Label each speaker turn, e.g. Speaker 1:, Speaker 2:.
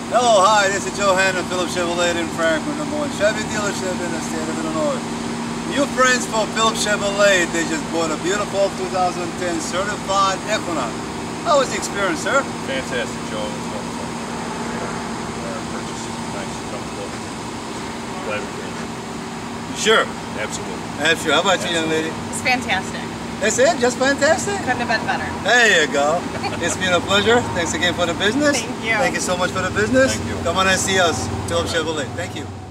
Speaker 1: Hello, hi, this is Joe Hanna, Phillips Chevrolet in Franklin, #1 Chevy dealership in the state of Illinois. New friends for Phillips Chevrolet, they just bought a beautiful 2010 certified Equinox. How was the experience, sir?
Speaker 2: Fantastic, Joe. It's wonderful. Purchase. Nice, comfortable. Glad we came.
Speaker 1: Sure.
Speaker 2: Absolutely.
Speaker 1: Absolutely. How about you, young lady?
Speaker 3: It's fantastic.
Speaker 1: That's it? Just fantastic?
Speaker 3: Couldn't have been better.
Speaker 1: There you go. It's been a pleasure. Thanks again for the business.
Speaker 3: Thank you.
Speaker 1: Thank you so much for the business.
Speaker 2: Thank you.
Speaker 1: Come on and see us, Phillips Chevrolet. Thank you.